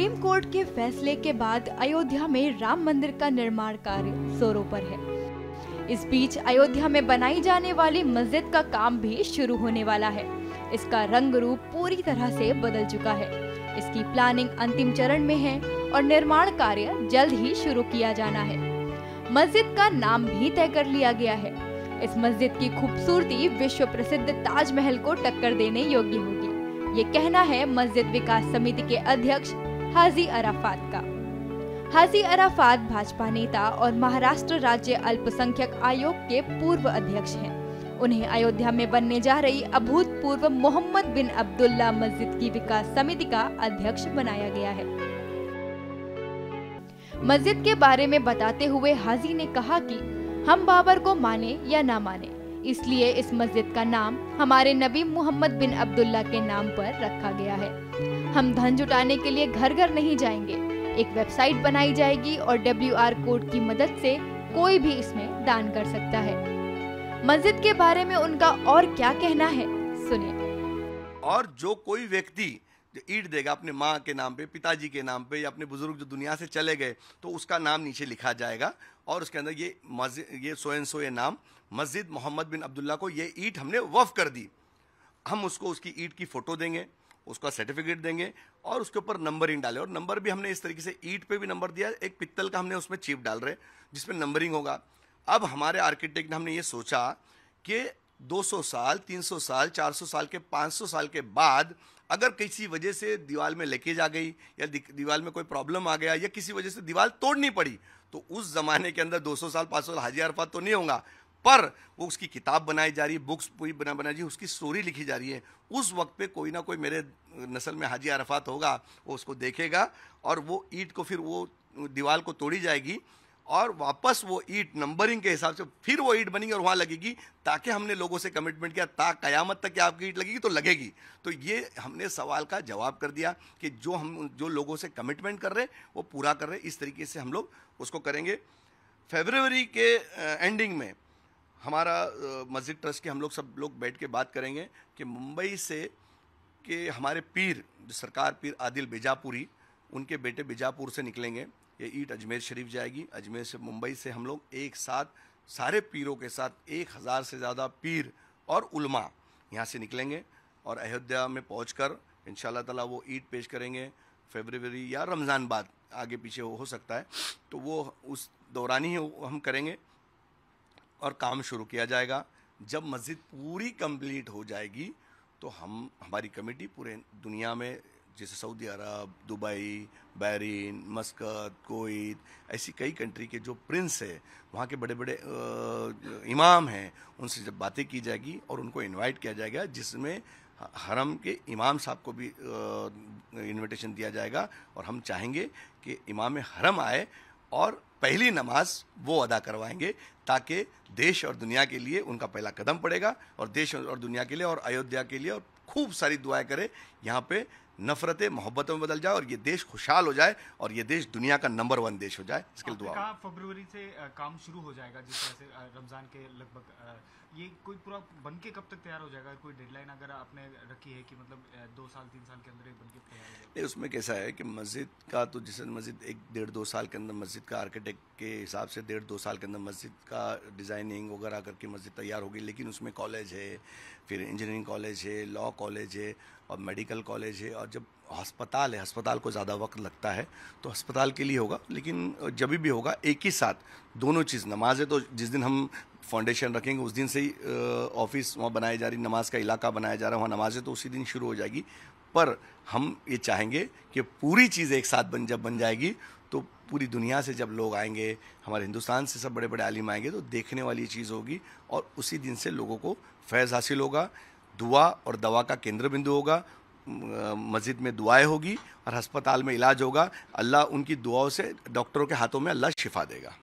Supreme court के फैसले के बाद अयोध्या में राम मंदिर का निर्माण कार्य जोरों पर है। इस बीच अयोध्या में बनाई जाने वाली मस्जिद का काम भी शुरू होने वाला है। इसका रंग रूप पूरी तरह से बदल चुका है। इसकी प्लानिंग अंतिम चरण में है और निर्माण कार्य जल्द ही शुरू किया जाना है। मस्जिद का नाम भी तय कर लिया गया है। इस मस्जिद की खूबसूरती विश्व प्रसिद्ध ताजमहल को टक्कर देने योग्य होगी, ये कहना है मस्जिद विकास समिति के अध्यक्ष हाजी अराफात का। हाजी अराफात भाजपा नेता और महाराष्ट्र राज्य अल्पसंख्यक आयोग के पूर्व अध्यक्ष हैं। उन्हें अयोध्या में बनने जा रही अभूतपूर्व मोहम्मद बिन अब्दुल्ला मस्जिद की विकास समिति का अध्यक्ष बनाया गया है। मस्जिद के बारे में बताते हुए हाजी ने कहा कि हम बाबर को माने या ना माने, इसलिए इस मस्जिद का नाम हमारे नबी मोहम्मद बिन अब्दुल्ला के नाम पर रखा गया है। हम धन जुटाने के लिए घर घर नहीं जाएंगे। एक वेबसाइट बनाई जाएगी और WR कोड की मदद से कोई भी इसमें दान कर सकता है। मस्जिद के बारे में उनका और क्या कहना है, सुनिए। और जो कोई व्यक्ति जो ईंट देगा अपने माँ के नाम पे, पिताजी के नाम पे या अपने बुजुर्ग जो दुनिया से चले गए, तो उसका नाम नीचे लिखा जाएगा और उसके अंदर ये मस्जिद, ये सो एंड सो ये नाम मस्जिद मोहम्मद बिन अब्दुल्ला को ये ईंट हमने वक्फ कर दी। हम उसको उसकी ईंट की फोटो देंगे, उसका सर्टिफिकेट देंगे और उसके ऊपर नंबरिंग डाले। और नंबर भी हमने इस तरीके से ईंट पे भी नंबर दिया, एक पित्तल का हमने उसमें चिप डाल रहे जिसमें नंबरिंग होगा। अब हमारे आर्किटेक्ट ने हमने ये सोचा कि 200 साल, 300 साल, 400 साल के 500 साल के बाद अगर किसी वजह से दीवार में लीकेज आ गई या दीवार में कोई प्रॉब्लम आ गया या किसी वजह से दीवार तोड़नी पड़ी, तो उस जमाने के अंदर 200 साल 500 साल हाजी अरफात तो नहीं होगा, पर वो उसकी किताब बनाई जा रही है, बुक्स पूरी बनाई जा रही है, उसकी स्टोरी लिखी जा रही है। उस वक्त पे कोई ना कोई मेरे नस्ल में हाजी अरफात होगा, वो उसको देखेगा और वो ईंट को फिर वो दीवार को तोड़ी जाएगी और वापस वो ईंट नंबरिंग के हिसाब से फिर वो ईंट बनेगी और वहाँ लगेगी, ताकि हमने लोगों से कमिटमेंट किया ता कयामत तक कि आपकी ईंट लगेगी तो लगेगी। तो ये हमने सवाल का जवाब कर दिया कि जो लोगों से कमिटमेंट कर रहे वो पूरा कर रहे। इस तरीके से हम लोग उसको करेंगे। फरवरी के एंडिंग में हमारा मस्जिद ट्रस्ट के हम लोग सब लोग बैठ के बात करेंगे कि मुंबई से के हमारे पीर, जो सरकार पीर आदिल बीजापुरी, उनके बेटे बीजापुर से निकलेंगे। ये ईंट अजमेर शरीफ जाएगी। अजमेर से, मुंबई से हम लोग एक साथ सारे पीरों के साथ 1000 से ज़्यादा पीर और उलमा यहाँ से निकलेंगे और अयोध्या में पहुँचकर इंशाल्लाह ताला वो ईंट पेश करेंगे। फरवरी या रमज़ान बाद, आगे पीछे हो सकता है, तो वो उस दौरान ही हम करेंगे और काम शुरू किया जाएगा। जब मस्जिद पूरी कंप्लीट हो जाएगी तो हमारी कमेटी पूरे दुनिया में, जैसे Saudi Arab, Dubai, Bahrain, Muscat, Kuwait, ऐसी कई कंट्री के जो प्रिंस है, वहाँ के बड़े बड़े इमाम हैं, उनसे जब बातें की जाएगी और उनको इनवाइट किया जाएगा, जिसमें हरम के इमाम साहब को भी इनविटेशन दिया जाएगा। और हम चाहेंगे कि इमाम हरम आए और पहली नमाज वो अदा करवाएंगे, ताकि देश और दुनिया के लिए उनका पहला कदम पड़ेगा और देश और दुनिया के लिए और अयोध्या के लिए, और खूब सारी दुआएं करें, यहाँ पे नफरतें मोहब्बतों में बदल जाए और ये देश खुशहाल हो जाए और ये देश दुनिया का नंबर 1 देश हो जाए। इसके लिए दुआ। फरवरी से काम शुरू हो जाएगा, जिस तरह से रमज़ान के लगभग, ये कोई पूरा बन के कब तक तैयार हो जाएगा? कोई डेडलाइन अगर आपने रखी है कि मतलब 2 साल 3 साल के अंदर बन के तैयार हो जाएगा? नहीं, उसमें कैसा है कि मस्जिद का तो जैसे मस्जिद 1-1.5-2 साल के अंदर, मस्जिद का आर्किटेक्ट के हिसाब से 1.5-2 साल के अंदर मस्जिद का डिज़ाइनिंग वगैरह करके मस्जिद तैयार होगी। लेकिन उसमें कॉलेज है, फिर इंजीनियरिंग कॉलेज है, लॉ कॉलेज है और मेडिकल कॉलेज है, और जब अस्पताल है, अस्पताल को ज़्यादा वक्त लगता है, तो अस्पताल के लिए होगा। लेकिन जब भी होगा एक ही साथ दोनों चीज़, नमाज है तो जिस दिन हम फाउंडेशन रखेंगे उस दिन से ही ऑफिस वहाँ बनाई जा रही, नमाज का इलाका बनाया जा रहा है, वहाँ नमाज है तो उसी दिन शुरू हो जाएगी। पर हम ये चाहेंगे कि पूरी चीज़ एक साथ जब बन जाएगी तो पूरी दुनिया से जब लोग आएंगे, हमारे हिंदुस्तान से सब बड़े बड़े आलिम आएंगे, तो देखने वाली चीज़ होगी और उसी दिन से लोगों को फैज़ हासिल होगा। दुआ और दवा का केंद्र बिंदु होगा। मस्जिद में दुआएं होगी और अस्पताल में इलाज होगा। अल्लाह उनकी दुआओं से, डॉक्टरों के हाथों में अल्लाह शिफा देगा।